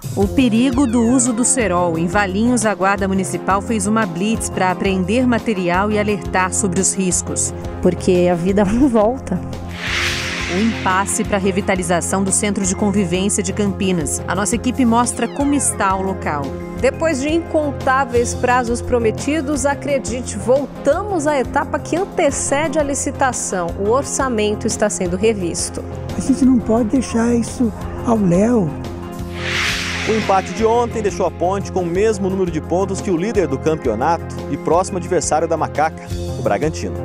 O perigo do uso do cerol. Em Valinhos, a Guarda Municipal fez uma blitz para apreender material e alertar sobre os riscos. Porque a vida não volta. O impasse para a revitalização do Centro de Convivência de Campinas. A nossa equipe mostra como está o local. Depois de incontáveis prazos prometidos, acredite, voltamos à etapa que antecede a licitação. O orçamento está sendo revisto. A gente não pode deixar isso ao léu. O empate de ontem deixou a Ponte com o mesmo número de pontos que o líder do campeonato e próximo adversário da Macaca, o Bragantino.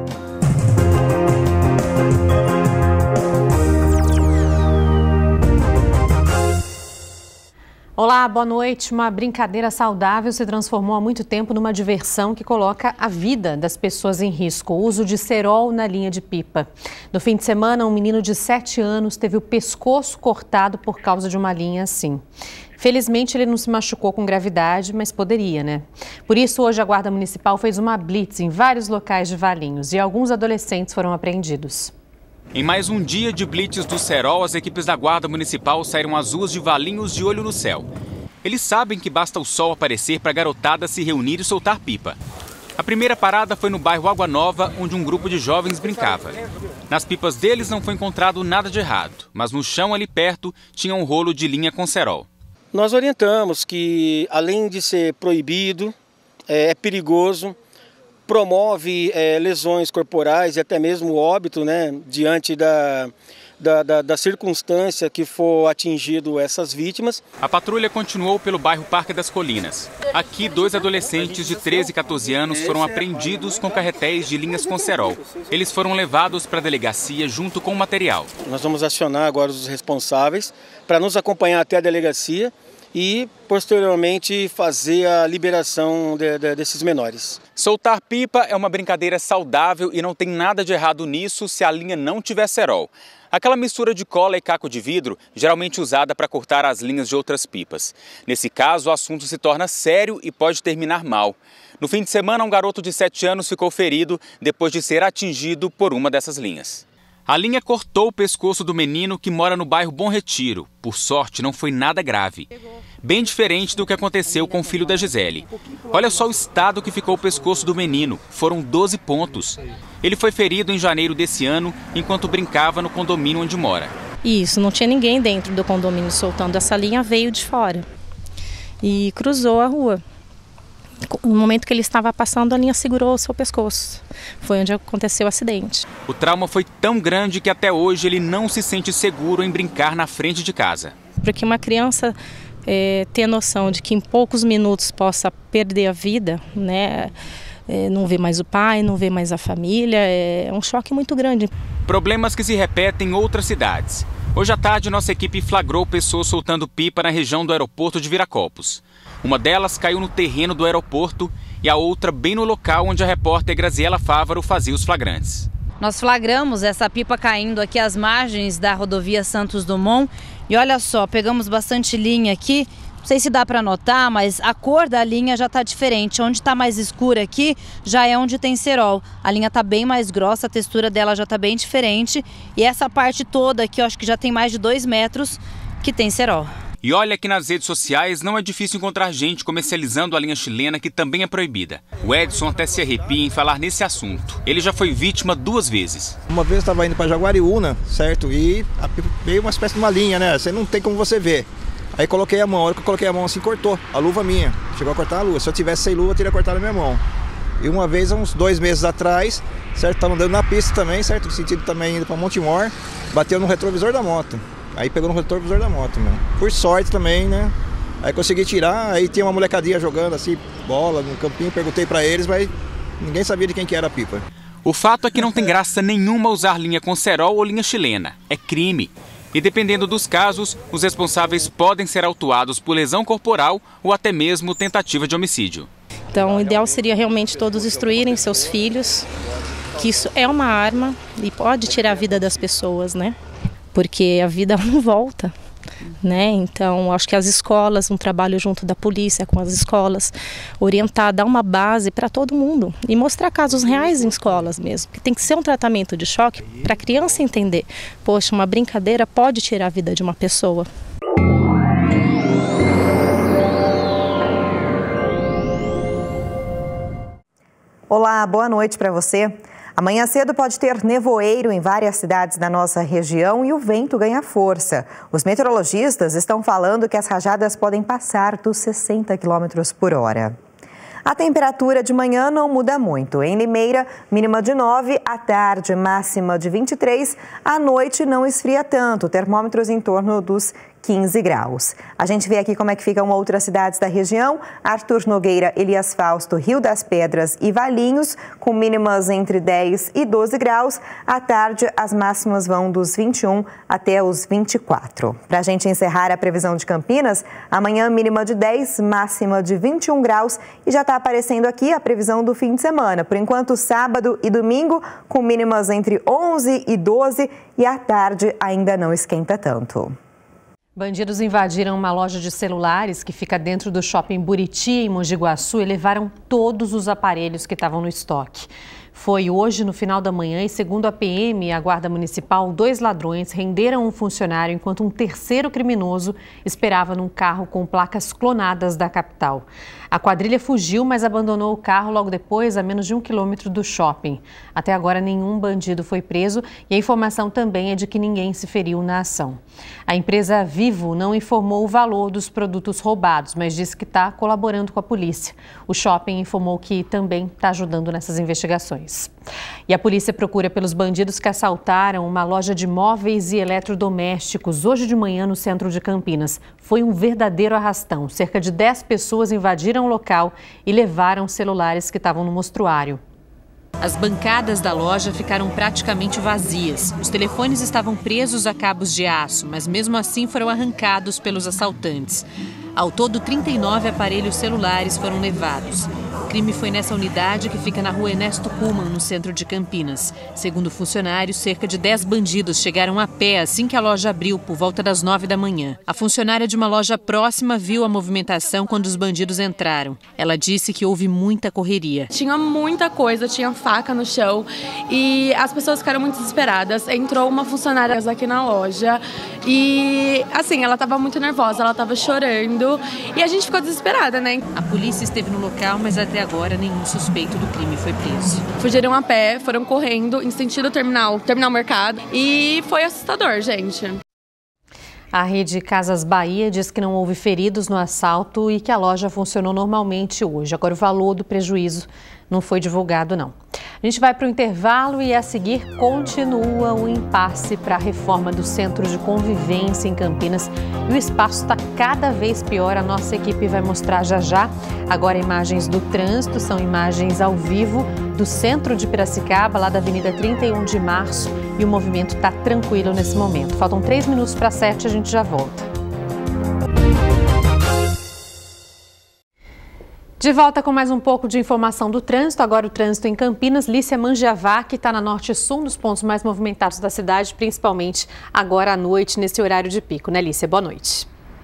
Olá, boa noite. Uma brincadeira saudável se transformou há muito tempo numa diversão que coloca a vida das pessoas em risco. O uso de cerol na linha de pipa. No fim de semana, um menino de 7 anos teve o pescoço cortado por causa de uma linha assim. Felizmente, ele não se machucou com gravidade, mas poderia, né? Por isso, hoje a Guarda Municipal fez uma blitz em vários locais de Valinhos e alguns adolescentes foram apreendidos. Em mais um dia de blitz do cerol, as equipes da Guarda Municipal saíram às ruas de Valinhos de olho no céu. Eles sabem que basta o sol aparecer para a garotada se reunir e soltar pipa. A primeira parada foi no bairro Água Nova, onde um grupo de jovens brincava. Nas pipas deles não foi encontrado nada de errado, mas no chão ali perto tinha um rolo de linha com cerol. Nós orientamos que, além de ser proibido, é perigoso, promove lesões corporais e até mesmo óbito, né, diante da circunstância que for atingido essas vítimas. A patrulha continuou pelo bairro Parque das Colinas. Aqui, 2 adolescentes de 13 e 14 anos foram apreendidos com carretéis de linhas com cerol. Eles foram levados para a delegacia junto com o material. Nós vamos acionar agora os responsáveis para nos acompanhar até a delegacia e, posteriormente, fazer a liberação desses menores. Soltar pipa é uma brincadeira saudável e não tem nada de errado nisso se a linha não tiver cerol. Aquela mistura de cola e caco de vidro, geralmente usada para cortar as linhas de outras pipas. Nesse caso, o assunto se torna sério e pode terminar mal. No fim de semana, um garoto de 7 anos ficou ferido depois de ser atingido por uma dessas linhas. A linha cortou o pescoço do menino que mora no bairro Bom Retiro. Por sorte, não foi nada grave. Bem diferente do que aconteceu com o filho da Gisele. Olha só o estado que ficou o pescoço do menino. Foram 12 pontos. Ele foi ferido em janeiro desse ano, enquanto brincava no condomínio onde mora. Isso, não tinha ninguém dentro do condomínio soltando. Essa linha veio de fora e cruzou a rua. No momento que ele estava passando, a linha segurou o seu pescoço. Foi onde aconteceu o acidente. O trauma foi tão grande que até hoje ele não se sente seguro em brincar na frente de casa. Porque uma criança ter noção de que em poucos minutos possa perder a vida, né? Não vê mais o pai, não vê mais a família, é um choque muito grande. Problemas que se repetem em outras cidades. Hoje à tarde, nossa equipe flagrou pessoas soltando pipa na região do aeroporto de Viracopos. Uma delas caiu no terreno do aeroporto e a outra bem no local onde a repórter Graziela Fávaro fazia os flagrantes. Nós flagramos essa pipa caindo aqui às margens da rodovia Santos Dumont e olha só, pegamos bastante linha aqui. Não sei se dá para notar, mas a cor da linha já está diferente. Onde está mais escura aqui já é onde tem cerol. A linha está bem mais grossa, a textura dela já está bem diferente. E essa parte toda aqui, eu acho que já tem mais de 2 metros que tem cerol. E olha que nas redes sociais não é difícil encontrar gente comercializando a linha chilena, que também é proibida. O Edson até se arrepia em falar nesse assunto. Ele já foi vítima 2 vezes. Uma vez eu estava indo para Jaguariúna, certo? E veio uma espécie de uma linha, né? Você não tem como você ver. Aí coloquei a mão, a hora que eu coloquei a mão assim, cortou a luva minha. Chegou a cortar a luva. Se eu tivesse sem luva, eu teria cortado a minha mão. E uma vez, uns 2 meses atrás, certo? Estava andando na pista também, certo? No sentido também indo para Montemor, bateu no retrovisor da moto. Aí pegou no retrovisor da moto, meu. Por sorte também, né? Aí consegui tirar, aí tinha uma molecadinha jogando assim, bola no campinho, perguntei pra eles, mas ninguém sabia de quem que era a pipa. O fato é que não tem graça nenhuma usar linha com cerol ou linha chilena. É crime. E dependendo dos casos, os responsáveis podem ser autuados por lesão corporal ou até mesmo tentativa de homicídio. Então o ideal seria realmente todos instruírem seus filhos que isso é uma arma e pode tirar a vida das pessoas, né? Porque a vida não volta, né? Então, acho que as escolas, um trabalho junto da polícia com as escolas, orientar, dar uma base para todo mundo e mostrar casos reais em escolas mesmo. Que tem que ser um tratamento de choque para a criança entender, poxa, uma brincadeira pode tirar a vida de uma pessoa. Olá, boa noite para você. Amanhã cedo pode ter nevoeiro em várias cidades da nossa região e o vento ganha força. Os meteorologistas estão falando que as rajadas podem passar dos 60 km por hora. A temperatura de manhã não muda muito. Em Limeira, mínima de 9, à tarde máxima de 23, à noite não esfria tanto, termômetros em torno dos 15 graus. A gente vê aqui como é que ficam outras cidades da região: Arthur Nogueira, Elias Fausto, Rio das Pedras e Valinhos, com mínimas entre 10 e 12 graus. À tarde, as máximas vão dos 21 até os 24. Para a gente encerrar a previsão de Campinas, amanhã mínima de 10, máxima de 21 graus e já está aparecendo aqui a previsão do fim de semana. Por enquanto, sábado e domingo, com mínimas entre 11 e 12 e à tarde ainda não esquenta tanto. Bandidos invadiram uma loja de celulares que fica dentro do shopping Buriti, em Mogi Guaçu, e levaram todos os aparelhos que estavam no estoque. Foi hoje, no final da manhã, e segundo a PM e a Guarda Municipal, 2 ladrões renderam um funcionário enquanto um terceiro criminoso esperava num carro com placas clonadas da capital. A quadrilha fugiu, mas abandonou o carro logo depois, a menos de 1 quilômetro do shopping. Até agora, nenhum bandido foi preso e a informação também é de que ninguém se feriu na ação. A empresa Vivo não informou o valor dos produtos roubados, mas disse que está colaborando com a polícia. O shopping informou que também está ajudando nessas investigações. E a polícia procura pelos bandidos que assaltaram uma loja de móveis e eletrodomésticos hoje de manhã no centro de Campinas. Foi um verdadeiro arrastão. Cerca de 10 pessoas invadiram o local e levaram celulares que estavam no mostruário. As bancadas da loja ficaram praticamente vazias. Os telefones estavam presos a cabos de aço, mas mesmo assim foram arrancados pelos assaltantes. Ao todo, 39 aparelhos celulares foram levados. O crime foi nessa unidade que fica na rua Ernesto Kuhlmann, no centro de Campinas. Segundo funcionários, cerca de 10 bandidos chegaram a pé assim que a loja abriu, por volta das 9 da manhã. A funcionária de uma loja próxima viu a movimentação quando os bandidos entraram. Ela disse que houve muita correria. Tinha muita coisa, tinha faca no chão e as pessoas ficaram muito desesperadas. Entrou uma funcionária aqui na loja e, assim, ela estava muito nervosa, ela estava chorando e a gente ficou desesperada, né? A polícia esteve no local, mas até agora nenhum suspeito do crime foi preso. Fugiram a pé, foram correndo em sentido terminal mercado e foi assustador, gente. A rede Casas Bahia diz que não houve feridos no assalto e que a loja funcionou normalmente hoje. Agora o valor do prejuízo não foi divulgado, não. A gente vai para o intervalo e a seguir continua o impasse para a reforma do Centro de Convivência em Campinas. E o espaço está cada vez pior, a nossa equipe vai mostrar já já. Agora imagens do trânsito, são imagens ao vivo do centro de Piracicaba, lá da Avenida 31 de Março. E o movimento está tranquilo nesse momento. Faltam 3 minutos para 7, a gente já volta. De volta com mais um pouco de informação do trânsito. Agora o trânsito em Campinas. Lícia Mangiavá, que está na Norte Sul, nos pontos mais movimentados da cidade, principalmente agora à noite, nesse horário de pico, né, Lícia? Boa noite.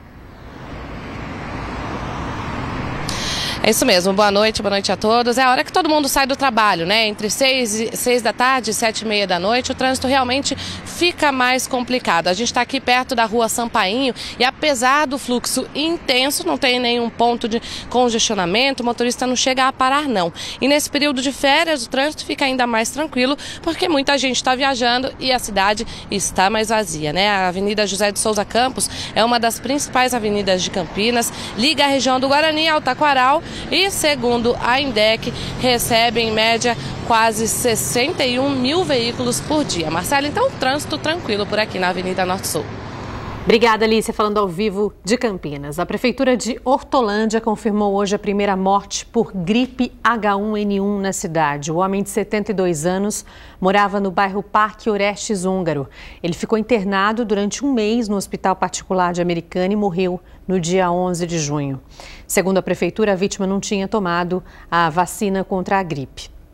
É isso mesmo, boa noite a todos. É a hora que todo mundo sai do trabalho, né? Entre 6 da tarde e 7h30 da noite, o trânsito realmente fica mais complicado. A gente está aqui perto da rua Sampainho e apesar do fluxo intenso, não tem nenhum ponto de congestionamento, o motorista não chega a parar não. E nesse período de férias, o trânsito fica ainda mais tranquilo, porque muita gente está viajando e a cidade está mais vazia, né? A Avenida José de Souza Campos é uma das principais avenidas de Campinas, liga a região do Guarani ao Taquaral, e, segundo a INDEC, recebe em média quase 61 mil veículos por dia. Marcelo, então, trânsito tranquilo por aqui na Avenida Norte Sul. Obrigada, Alicia, falando ao vivo de Campinas. A Prefeitura de Hortolândia confirmou hoje a primeira morte por gripe H1N1 na cidade. O homem de 72 anos morava no bairro Parque Orestes Húngaro. Ele ficou internado durante um mês no hospital particular de Americana e morreu no dia 11 de junho. Segundo a Prefeitura, a vítima não tinha tomado a vacina contra a gripe.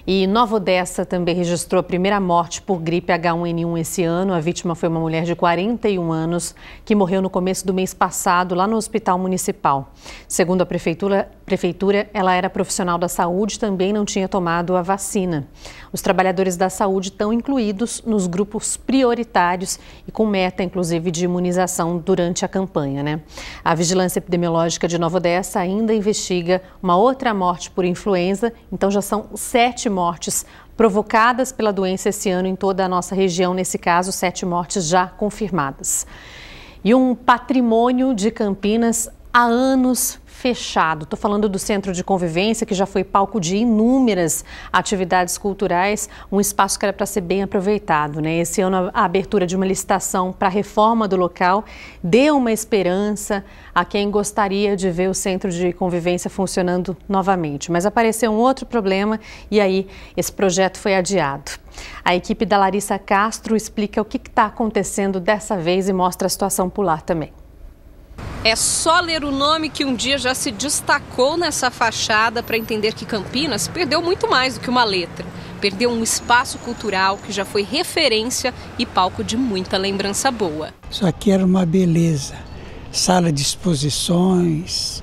E Nova Odessa também registrou a primeira morte por gripe H1N1 esse ano. A vítima foi uma mulher de 41 anos que morreu no começo do mês passado lá no hospital municipal. Segundo a prefeitura, ela era profissional da saúde e também não tinha tomado a vacina. Os trabalhadores da saúde estão incluídos nos grupos prioritários e com meta, inclusive, de imunização durante a campanha, né? A Vigilância Epidemiológica de Nova Odessa ainda investiga uma outra morte por influenza, então já são 7 mortes provocadas pela doença esse ano em toda a nossa região, nesse caso 7 mortes já confirmadas. E um patrimônio de Campinas há anos fechado. Estou falando do Centro de Convivência, que já foi palco de inúmeras atividades culturais, um espaço que era para ser bem aproveitado, né? Esse ano a abertura de uma licitação para a reforma do local deu uma esperança a quem gostaria de ver o Centro de Convivência funcionando novamente. Mas apareceu um outro problema e aí esse projeto foi adiado. A equipe da Larissa Castro explica o que está acontecendo dessa vez e mostra a situação por lá também. É só ler o nome que um dia já se destacou nessa fachada para entender que Campinas perdeu muito mais do que uma letra. Perdeu um espaço cultural que já foi referência e palco de muita lembrança boa. Isso aqui era uma beleza. Sala de exposições,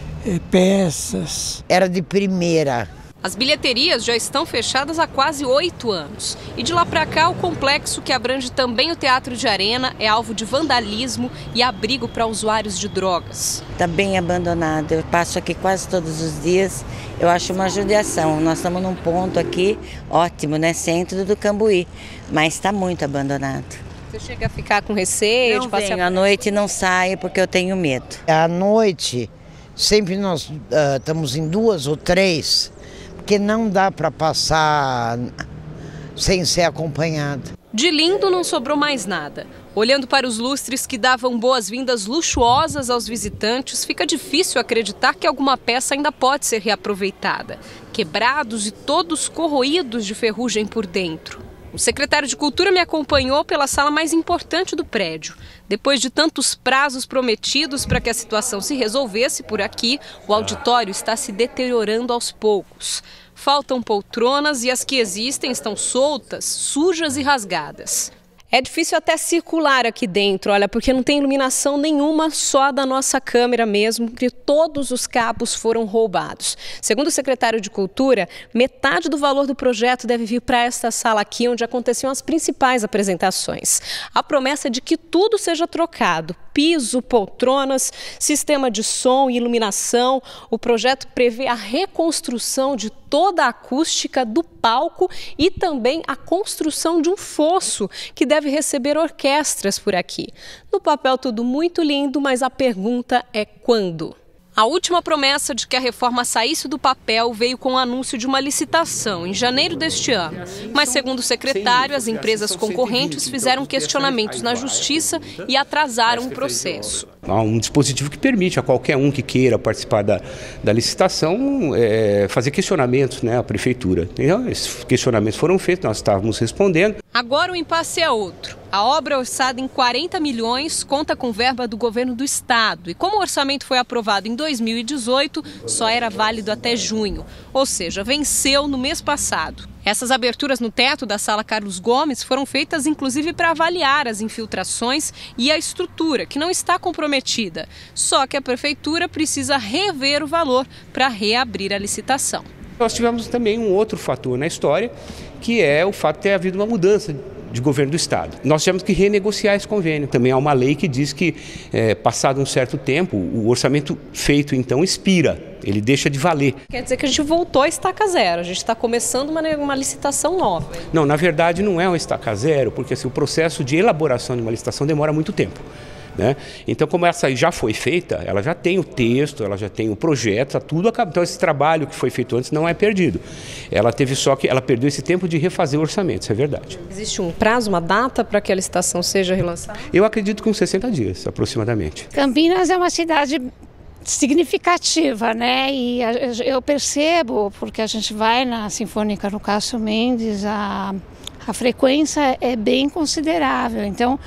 peças. Era de primeira. As bilheterias já estão fechadas há quase 8 anos. E de lá para cá, o complexo, que abrange também o Teatro de Arena, é alvo de vandalismo e abrigo para usuários de drogas. Está bem abandonado. Eu passo aqui quase todos os dias. Eu acho uma judiação. Nós estamos num ponto aqui ótimo, né? Centro do Cambuí. Mas está muito abandonado. Você chega a ficar com receio de passear? À noite não saio porque eu tenho medo. À noite, sempre nós estamos em 2 ou 3. Porque não dá para passar sem ser acompanhado. De lindo não sobrou mais nada. Olhando para os lustres que davam boas-vindas luxuosas aos visitantes, fica difícil acreditar que alguma peça ainda pode ser reaproveitada. Quebrados e todos corroídos de ferrugem por dentro. O secretário de Cultura me acompanhou pela sala mais importante do prédio. Depois de tantos prazos prometidos para que a situação se resolvesse por aqui, o auditório está se deteriorando aos poucos. Faltam poltronas e as que existem estão soltas, sujas e rasgadas. É difícil até circular aqui dentro, olha, porque não tem iluminação nenhuma, só da nossa câmera mesmo, porque todos os cabos foram roubados. Segundo o secretário de Cultura, metade do valor do projeto deve vir para esta sala aqui, onde aconteciam as principais apresentações. A promessa é de que tudo seja trocado, piso, poltronas, sistema de som e iluminação. O projeto prevê a reconstrução de toda a acústica do palco e também a construção de um fosso que deve receber orquestras por aqui. No papel tudo muito lindo, mas a pergunta é quando? A última promessa de que a reforma saísse do papel veio com o anúncio de uma licitação em janeiro deste ano. Mas, segundo o secretário, as empresas concorrentes fizeram questionamentos na justiça e atrasaram o processo. Há um dispositivo que permite a qualquer um que queira participar da licitação fazer questionamentos, né, à prefeitura. Então, esses questionamentos foram feitos, nós estávamos respondendo. Agora o impasse é outro. A obra, orçada em 40 milhões, conta com verba do governo do estado. E como o orçamento foi aprovado em 2018, só era válido até junho. Ou seja, venceu no mês passado. Essas aberturas no teto da Sala Carlos Gomes foram feitas inclusive para avaliar as infiltrações e a estrutura, que não está comprometida. Só que a prefeitura precisa rever o valor para reabrir a licitação. Nós tivemos também um outro fator na história, que é o fato de ter havido uma mudança de governo do estado. Nós tivemos que renegociar esse convênio. Também há uma lei que diz que, passado um certo tempo, o orçamento feito então expira, ele deixa de valer. Quer dizer que a gente voltou a estaca zero, a gente está começando uma licitação nova. Não, na verdade não é uma estaca zero, porque assim, o processo de elaboração de uma licitação demora muito tempo. Né? Então, como essa já foi feita, ela já tem o texto, ela já tem o projeto, tá tudo acabado. Então, esse trabalho que foi feito antes não é perdido. Ela teve só que ela perdeu esse tempo de refazer o orçamento, isso é verdade. Existe um prazo, uma data para que a licitação seja relançada? Eu acredito que uns 60 dias, aproximadamente. Campinas é uma cidade significativa, né? E eu percebo, porque a gente vai na Sinfônica no Cássio Mendes, a frequência é bem considerável. Então,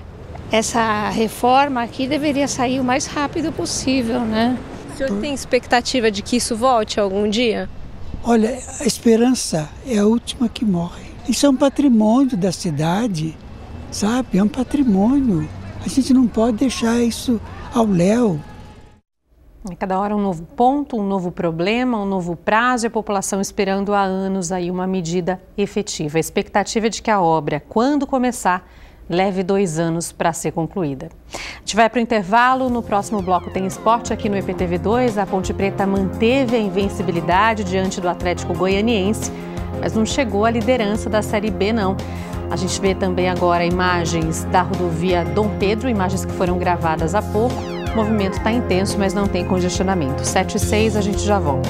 essa reforma aqui deveria sair o mais rápido possível, né? O senhor tem expectativa de que isso volte algum dia? Olha, a esperança é a última que morre. Isso é um patrimônio da cidade, sabe? É um patrimônio. A gente não pode deixar isso ao léu. A cada hora um novo ponto, um novo problema, um novo prazo e a população esperando há anos aí uma medida efetiva. A expectativa é de que a obra, quando começar, leve 2 anos para ser concluída. A gente vai para o intervalo. No próximo bloco tem esporte aqui no EPTV2. A Ponte Preta manteve a invencibilidade diante do Atlético Goianiense, mas não chegou à liderança da Série B, não. A gente vê também agora imagens da rodovia Dom Pedro, imagens que foram gravadas há pouco. O movimento está intenso, mas não tem congestionamento. 7h06, a gente já volta.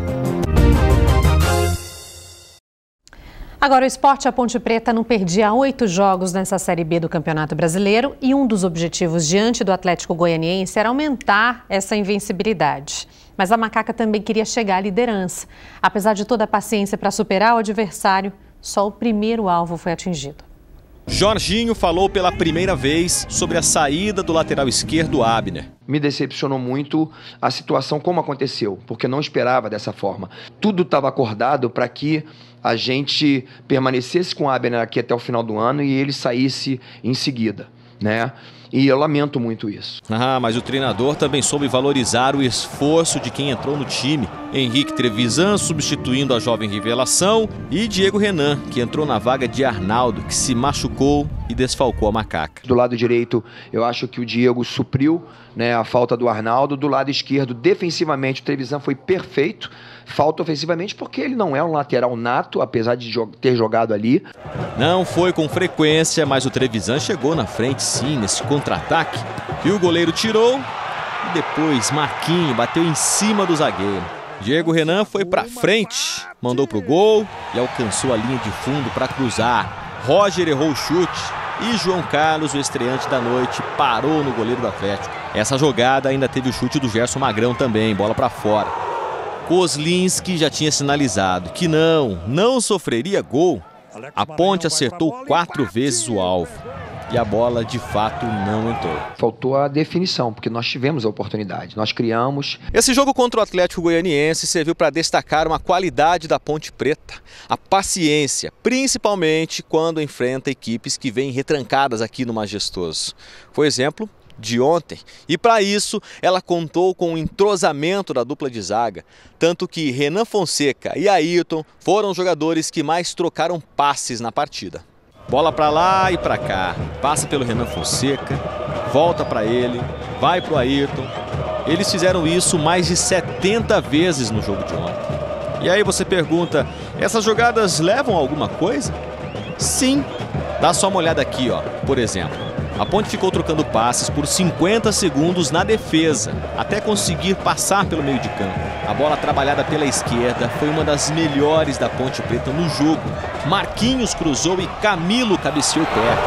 Agora o esporte, a Ponte Preta não perdia 8 jogos nessa Série B do Campeonato Brasileiro e um dos objetivos diante do Atlético Goianiense era aumentar essa invencibilidade. Mas a Macaca também queria chegar à liderança. Apesar de toda a paciência para superar o adversário, só o primeiro alvo foi atingido. Jorginho falou pela primeira vez sobre a saída do lateral esquerdo Abner. Me decepcionou muito a situação como aconteceu, porque não esperava dessa forma. Tudo estava acordado para que a gente permanecesse com o Abner aqui até o final do ano e ele saísse em seguida, né? E eu lamento muito isso. Mas o treinador também soube valorizar o esforço de quem entrou no time. Henrique Trevisan substituindo a jovem revelação e Diego Renan, que entrou na vaga de Arnaldo, que se machucou e desfalcou a Macaca. Do lado direito, eu acho que o Diego supriu, né, a falta do Arnaldo. Do lado esquerdo, defensivamente, o Trevisan foi perfeito. Falta ofensivamente porque ele não é um lateral nato, apesar de ter jogado ali. Não foi com frequência, mas o Trevisan chegou na frente sim, nesse contra-ataque. E o goleiro tirou e depois Marquinho bateu em cima do zagueiro. Diego Renan foi pra frente, mandou pro gol e alcançou a linha de fundo para cruzar. Roger errou o chute e João Carlos, o estreante da noite, parou no goleiro do Atlético. Essa jogada ainda teve o chute do Gerson Magrão também, bola para fora. Kozlinski já tinha sinalizado que não sofreria gol. A Ponte acertou 4 vezes o alvo e a bola de fato não entrou. Faltou a definição, porque nós tivemos a oportunidade, nós criamos. Esse jogo contra o Atlético Goianiense serviu para destacar uma qualidade da Ponte Preta, a paciência, principalmente quando enfrenta equipes que vêm retrancadas aqui no Majestoso. Foi exemplo de ontem, e para isso ela contou com o entrosamento da dupla de zaga, tanto que Renan Fonseca e Ayrton foram os jogadores que mais trocaram passes na partida. Bola para lá e para cá, passa pelo Renan Fonseca, volta para ele, vai para o Ayrton. Eles fizeram isso mais de 70 vezes no jogo de ontem. E aí você pergunta, essas jogadas levam a alguma coisa? Sim, dá só uma olhada aqui, ó, por exemplo. A Ponte ficou trocando passes por 50 segundos na defesa, até conseguir passar pelo meio de campo. A bola trabalhada pela esquerda foi uma das melhores da Ponte Preta no jogo. Marquinhos cruzou e Camilo cabeceou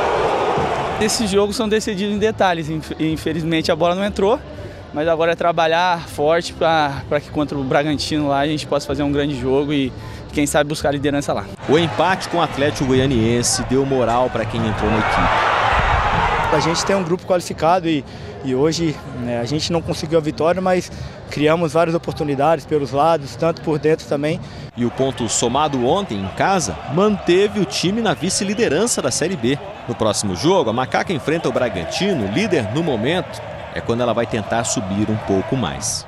perto. Esses jogos são decididos em detalhes. Infelizmente a bola não entrou, mas agora é trabalhar forte para que contra o Bragantino lá a gente possa fazer um grande jogo e quem sabe buscar a liderança lá. O empate com o Atlético Goianiense deu moral para quem entrou na equipe. A gente tem um grupo qualificado e hoje, né, a gente não conseguiu a vitória, mas criamos várias oportunidades pelos lados, tanto por dentro também. E o ponto somado ontem em casa manteve o time na vice-liderança da Série B. No próximo jogo, a Macaca enfrenta o Bragantino, líder no momento. É quando ela vai tentar subir um pouco mais.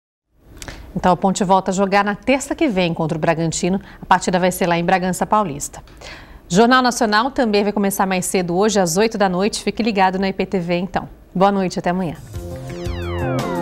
Então a Ponte volta a jogar na terça que vem contra o Bragantino. A partida vai ser lá em Bragança Paulista. Jornal Nacional também vai começar mais cedo hoje, às 8 da noite. Fique ligado na IPTV, então. Boa noite, até amanhã.